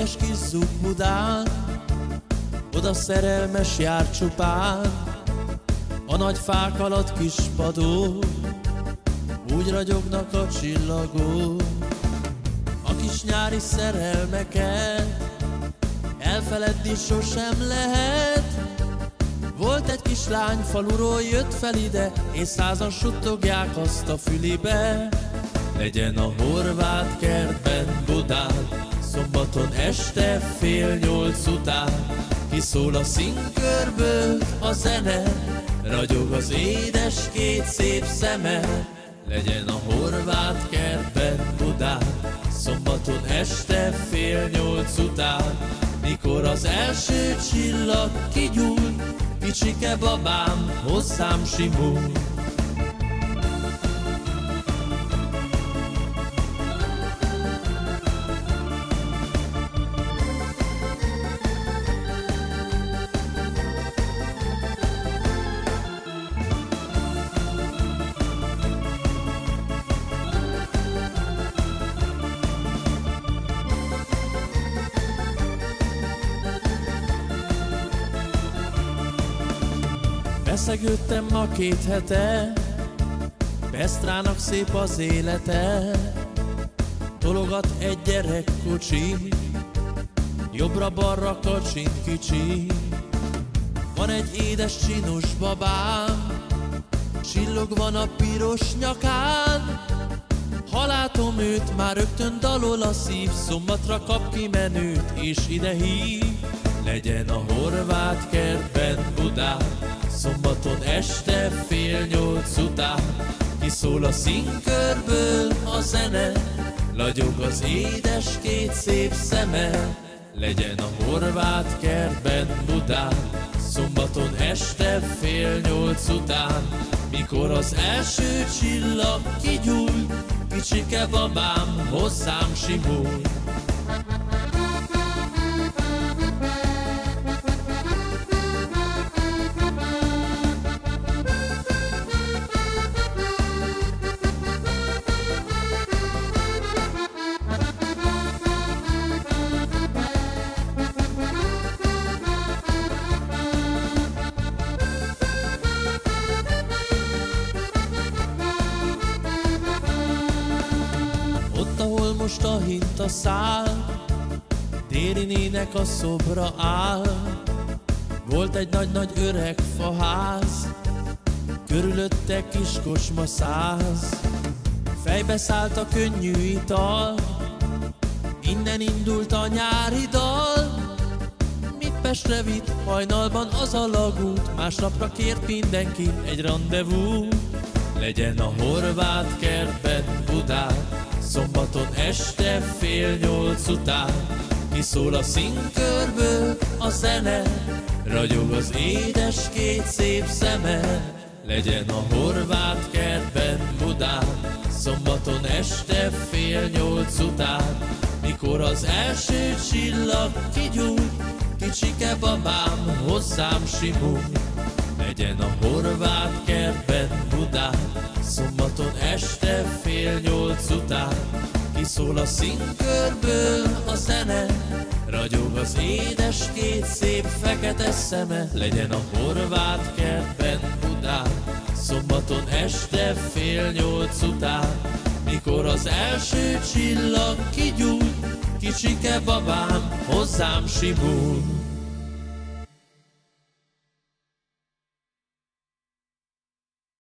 édes kis zug Budán, oda szerelmes jár csupán, a nagy fák alatt kis padok, úgy ragyognak a csillagok. A kis nyári szerelmeket elfeledni sosem lehet. Volt egy kislány, faluról jött fel ide, és százan suttogják azt a fülibe. Legyen a horvát kertben Budán, szombaton este 7:30 után. Kiszól a színkörből a zene, ragyog az édes két szép szeme. Legyen a horvát kertben Budán, szombaton este 7:30 után. Mikor az első csillag kigyúl, kicsike babám hozzám simul. Beszegődtem ma 2 hete, Pestrának szép az élete. Tologat egy gyerekkocsi, jobbra-balra kacsint kicsi. Van egy édes csinos babám, csillog van a piros nyakán. Ha látom őt, már rögtön dalol a szív, szombatra kap ki menőt, és ide hív. Legyen a horvát kertben Budán, szombaton este 7:30 után. Kiszól a színkörből a zene, lagyog az édes két szép szeme. Legyen a horvát kertben Budán, szombaton este 7:30 után. Mikor az első csillag kigyúl, kicsike babám hozzám simul. Ott, ahol most a hinta száll, Térinének a szobra áll. Volt egy nagy-nagy öreg faház, körülötte kis kocsma 100. Fejbe szállt a könnyű ital, innen indult a nyári dal. Mit Pestre vitt hajnalban az alagút, másnapra kért mindenki egy randevú. Legyen a horvát kertben Budán, szombaton este 7:30 után. Kiszól a színkörből a zene, ragyog az édes két szép szeme. Legyen a horvát kertben Budán, szombaton este 7:30 után. Mikor az első csillag kigyúl, kicsike babám hozzám simul. Legyen a horvát kertben Budán, szombaton este 7:30 után. Kiszól a színkörből a zene, ragyog az édes két szép fekete szeme. Legyen a horvát kertben Budán, szombaton este 7:30 után. Mikor az első csillag kigyúl, kicsike babám hozzám simul.